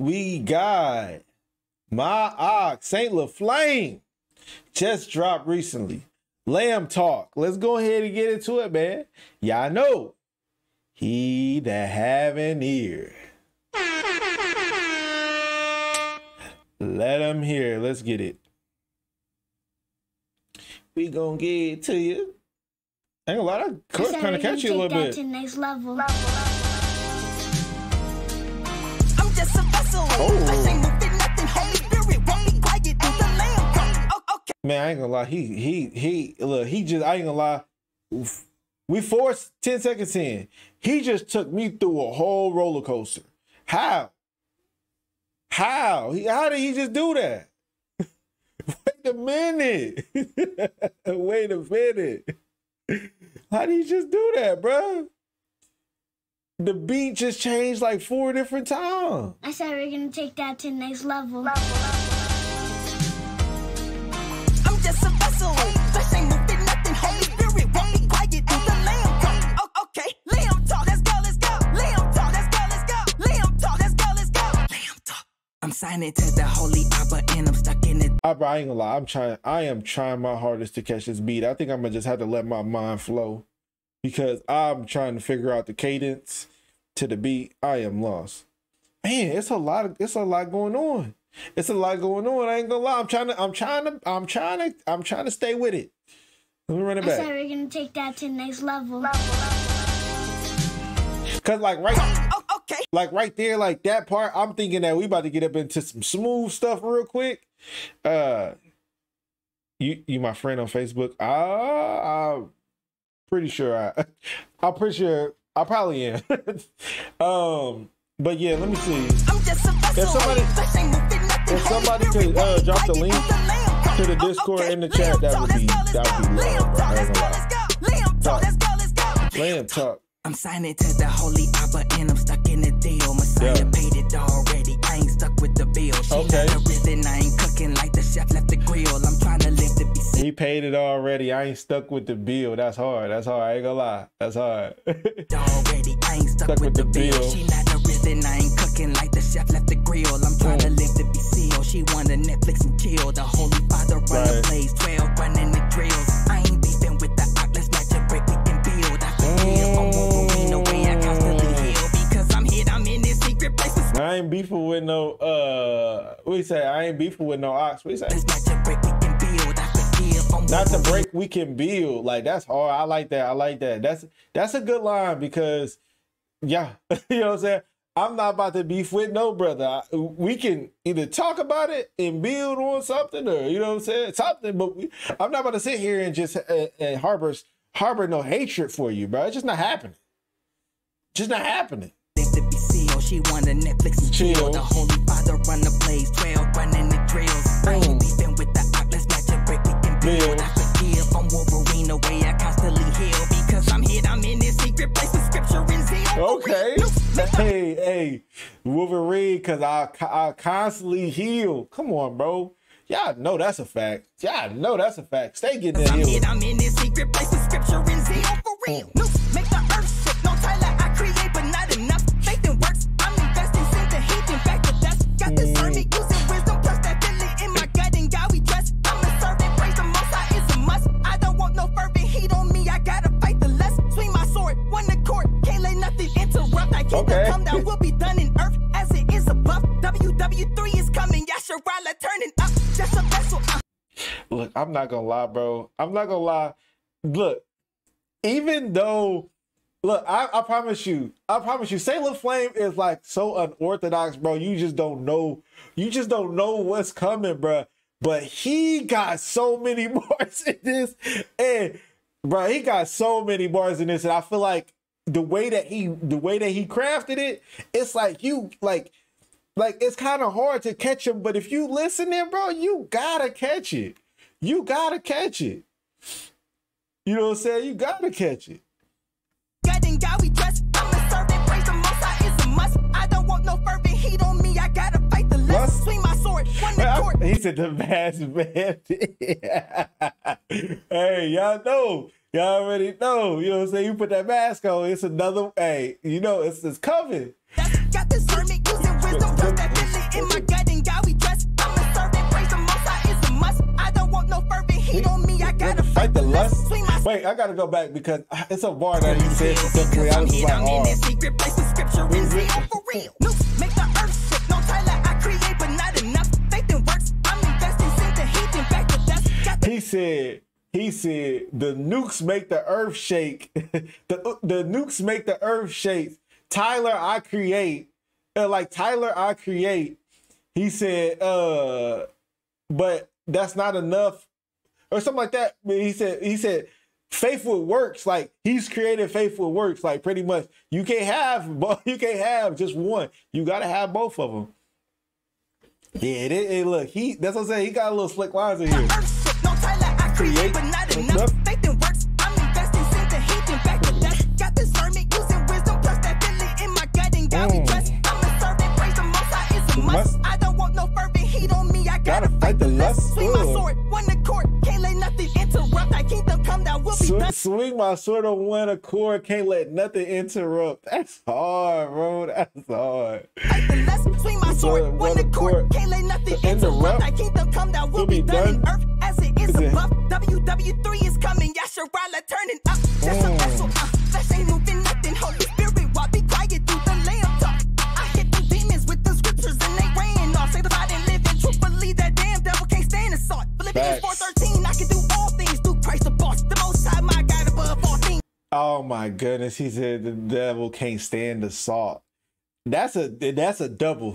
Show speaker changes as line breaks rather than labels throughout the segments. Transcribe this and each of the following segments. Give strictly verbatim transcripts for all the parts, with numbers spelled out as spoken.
we got My Ox, Saint LaFlame, just dropped recently. Lamb Talk. Let's go ahead and get into it, man. Y'all know, he that have an ear, let him hear. Let's get it. We gonna get it to you. Ain't a lot of clips kind of catch you a little bit.
To next level.
I'm just a vessel.
Oh.
I say nothing, nothing. Holy Spirit, won't be quiet in the lamb. Oh, okay.
Man, I ain't gonna lie. He he he. Look, he just. I ain't gonna lie. We forced ten seconds in. He just took me through a whole roller coaster. How? How? He, how did he just do that? Wait a minute. Wait a minute. How did he just do that, bro? The beat just changed like four different times.
I said we're gonna take that to the next level.
I'm just a vessel. I say nothing, nothing. Holy Spirit, won't be quiet in the lamb. Oh, okay. Lamb talk. Let's go, let's go. Lamb talk. Let's go, let's go. Lamb talk. Let's go, let's go. Lamb talk. I'm signing to the holy Abba and I'm stuck in it.
I, I ain't gonna lie. I'm trying. I am trying my hardest to catch this beat. I think I'm gonna just have to let my mind flow because I'm trying to figure out the cadence to the beat. I am lost. Man, it's a lot of. It's a lot going on. It's a lot going on. I ain't gonna lie. I'm trying to. I'm trying to. I'm trying to. I'm trying to stay with it. Let me run it
I
back.
said we're gonna take that to the next level.
Cause like right.
Oh, okay.
Like right there, like that part, I'm thinking that we about to get up into some smooth stuff real quick. Uh, you you my friend on Facebook? Uh, I'm pretty sure I, I'm pretty sure I probably am. um, but yeah, let me see.
I'm just a vessel.
If somebody, if somebody could uh, drop the link to the Discord in the chat, that would be that would be love. Talk. Lamb talk.
I'm signing to the holy Abba and I'm stuck in the deal. Messiah
Yeah.
paid it already. I ain't stuck with the bill. She
Okay.
not risen. I ain't cooking like the chef left the grill. I'm trying to live to be seen.
He paid it already. I ain't stuck with the bill. That's hard. That's hard. I ain't gonna lie. That's hard.
Already, I ain't stuck, with, the bill. She not risen. I ain't cooking like the chef left the grill. I'm trying
Mm.
to live to be sealed. She wanna Netflix and chill. The Holy Father run
Right.
the plays. twelve running the drills. I ain't beefing with the op. Let's match a break. We can build. I forgive. I'm Wolverine away. I constantly heal because I'm hit. I'm in this secret place.
I ain't beefing with no, uh, what you say? I ain't beefing with no ox. What you say?
Let's match a break. We can build. I forgive. I'm
Not to
Wolverine.
break, we can build. Like, that's hard. I like that. I like that. That's that's a good line because, yeah, you know what I'm saying? I'm not about to beef with no brother. I, we can either talk about it and build on something or, you know what I'm saying? Something, but we, I'm not about to sit here and just uh, and harbor, harbor no hatred for you, bro. It's just not happening. Just not happening.
Live to be sealed. She wanna Netflix and chill.
Chill.
The Holy Father run the plays. twelve running the drills. I
Boom.
ain't beefing with the op. Let's match a break. We can build.
Build.
I forgive. I'm Wolverine away. I constantly heal because I'm hit. I'm in this secret place with scripture and zeal.
Okay. Hey, hey, Wolverine, because I, I constantly heal. Come on, bro. Y'all know that's a fact. Y'all know that's a fact. Stay getting that
I'm
heal.
hit. I'm in this secret place with scripture and zeal. For real.
Mm.
Loose. Make the earth shake. No Tyler. I create, but not enough. Faith and works. I'm investing. Send the heat and back to dust. Got this army using wisdom. Plus that feeling in my gut and God we trust. I'm a servant. Praise the most high is a must. I don't want no fervent heat on me. I gotta fight the lust. Swing my sword. Won the court. Can't let nothing interrupt. I keep
Okay.
the come down. Will be done in earth as it is above. W W three is coming. Yasharala turning up. Just a vessel. Uh.
Look, I'm not gonna lie, bro. I'm not gonna lie. Look, even though, look, I, I promise you, I promise you, Saint LaFlame is like so unorthodox, bro. You just don't know, you just don't know what's coming, bro. But he got so many bars in this, and bro, he got so many bars in this, and I feel like the way that he, the way that he crafted it, it's like you, like. Like, it's kind of hard to catch him, but if you listening, bro, you gotta catch it. You gotta catch it. You know what I'm saying? You gotta catch it.
God and God we trust. I'm a servant. Praise the most high is a must. I don't want no fervent heat on me. I gotta fight the lust.
Lust?
Swing my sword. Won the court.
He said the mask man. Hey, y'all know. Y'all already know. You know what I'm saying? You put that mask on, it's another, hey, you know, it's, it's coming.
Got this sermon using wisdom. Plus that feeling
Wait, I gotta go back because it's a bar that he said specifically. I was like,
I'm in that
oh.
secret place with scripture is real for real. Nukes make the earth shake. No Tyler, I create, but not enough. Faith and works. I'm investing, send the heat and back to dust. Got the
He said, he said, the nukes make the earth shake. the the nukes make the earth shake. Tyler, I create. Uh, like Tyler, I create. He said, uh, but that's not enough, or something like that. He said, he said, faithful works. Like he's created faithful works. Like pretty much, you can't have, but you can't have just one. You gotta have both of them. Yeah, it, it, look, he. That's what I'm saying. He got a little slick lines in here.
earth shake. No Tyler, I create, but not enough. Faith and works. I'm investing, send the heat and back to dust. Got discernment, using wisdom, plus that feeling in my gut and God we
Mm.
trust. I'm a servant, praise the Most High is a must.
Must.
I don't want no fervent heat on me. I gotta,
Gotta fight the lust.
Swing my
Ugh.
sword, one accord, can't let nothing interrupt. Thy kingdom come, thou will be
Sw-
done.
swing my sword on one accord. Can't let nothing interrupt. That's hard, bro. That's hard.
Fight the lust, swing my sword,
Sword,
one
one
accord,
accord,
can't let nothing
to interrupt.
interrupt. Thy kingdom come, thou will be done in earth as it is
Is it-
above. W W three is coming, Yasharala turning up. Just a
Mm.
vessel, uh, flesh ain't moving nothing. Holy Spirit, why be quiet through the lamb talk? I hit the demons with the scriptures and they ran off. Sanctified and living truth, believe that damn devil can't stand assault. Philippians
Facts.
four thirteen, I can do all things through Christ the boss. The Most High, my God above all things.
Oh my goodness, he said the devil can't stand the salt. That's a that's a double.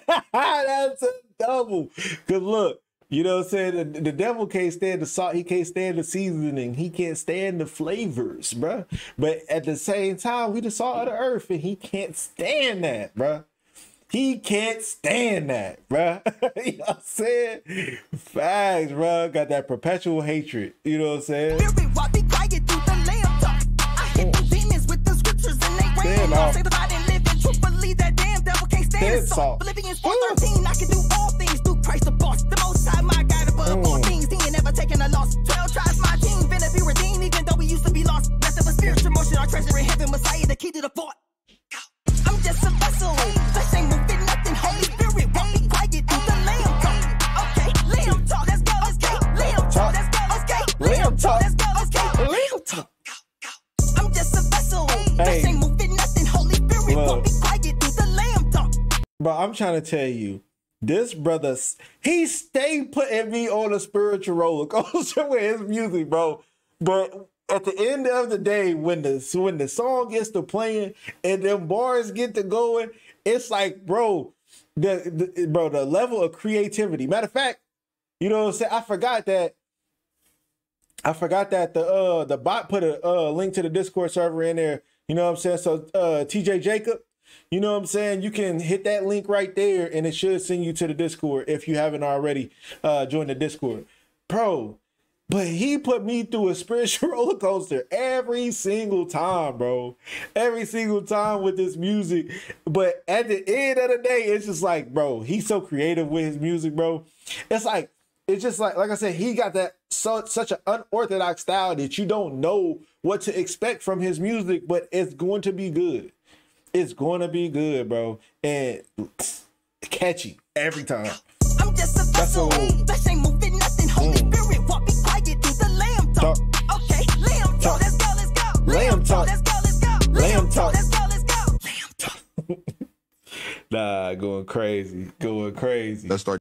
That's a double. Cause look, you know what I'm saying? The, the devil can't stand the salt, he can't stand the seasoning, he can't stand the flavors, bruh. But at the same time, we the salt of the earth, and he can't stand that, bruh. He can't stand that, bruh. You know what I'm saying? Facts, bruh. Got that perpetual hatred. You know what I'm saying?
Spirit, why be quiet through the lamb talk? I hit the demons with the scriptures and they ran
Stand
off.
off.
Sanctified and living truth, believe that damn devil can't stand
Stand
assault.
salt.
Philippians four thirteen, I can do all things through Christ the boss. The Most High, my God above all
Mm.
things. He ain't never taken a loss. Twelve tribes, my team, finna be redeemed, even though we used to be lost. Nothing but spiritual motion, our treasure in heaven, Messiah, the key to the fort. I'm just a vessel. Flesh ain't moving nothing. Holy Spirit, won't be quiet through the lamb talk. Okay, lamb talk, let's go, let's go. Lamb talk, let's go, let's go.
Lamb talk.
let's go, let's go.
Lamb talk.
I'm just a vessel.
Hey.
Flesh ain't moving nothing. Holy Spirit,
Look.
won't be quiet through the lamb talk.
Bro, I'm trying to tell you, this brother, he stay putting me on a spiritual roller coaster with his music, bro. But at the end of the day, when the when the song gets to playing and them bars get to going, it's like, bro, the, the bro, the level of creativity. Matter of fact, you know what I'm saying? I forgot that. I forgot that the uh the bot put a uh, link to the Discord server in there. You know what I'm saying? So uh T J Jacob, you know what I'm saying? You can hit that link right there and it should send you to the Discord if you haven't already uh joined the Discord. Bro, but he put me through a spiritual roller coaster every single time, bro. Every single time with this music. But at the end of the day, it's just like, bro, he's so creative with his music, bro. It's like, it's just like, like I said, he got that so, such an unorthodox style that you don't know what to expect from his music, but it's going to be good. It's going to be good, bro. And catchy every time.
I'm just a vessel.
Vessel.
Flesh ain't moving nothing. Holy
Mm.
Spirit, won't be quiet through the lamb talk.
Talk.
Okay, lamb talk,
Talk.
let's go, let's go.
Lamb talk.
let's go, let's go.
Lamb talk.
let's go, let's go. Lamb talk.
Nah, going crazy. Going crazy.
Let's start.